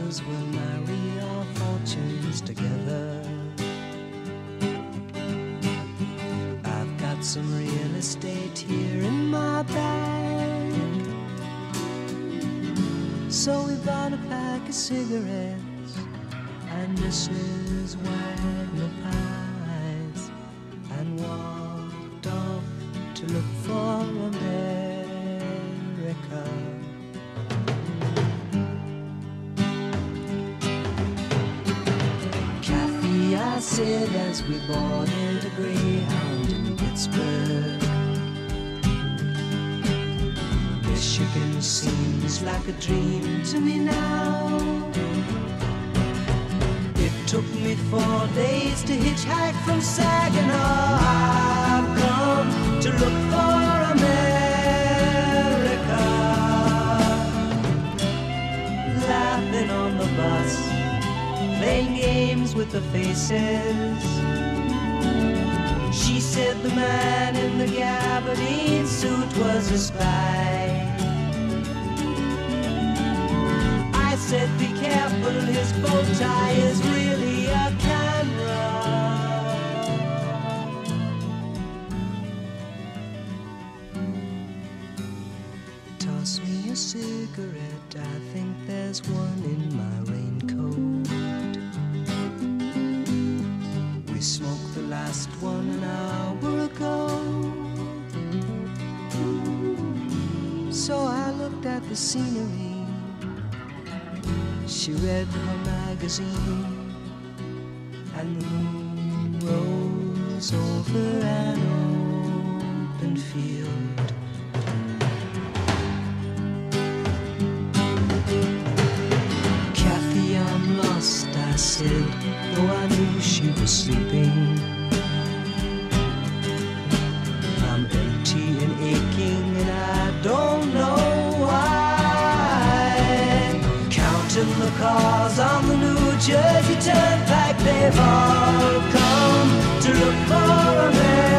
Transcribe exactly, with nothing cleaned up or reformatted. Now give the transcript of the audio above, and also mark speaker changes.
Speaker 1: us will marry our fortunes together. I've got some real estate here in my bag, so we bought a pack of cigarettes and Missus Wagner pies and walked off to look for America. Kathy, I said as we boarded a Greyhound in Pittsburgh, Michigan seems like a dream to me now. It took me four days to hitchhike from Saginaw. I've come to look for America. Laughing on the bus, playing games with the faces. She said the man in the gabardine suit was a spy. I said be careful, his bow tie is really a camera. Toss me a cigarette, I think there's one in my raincoat. We smoked the last one an hour ago. So I looked at the scenery. She read her magazine, and the moon rose over an open field. Kathy, I'm lost, I said, though I knew she was sleeping. I'm empty and aching, and I don't know why. Counting the cars on the New Jersey Turnpike, they've all come to look for a man.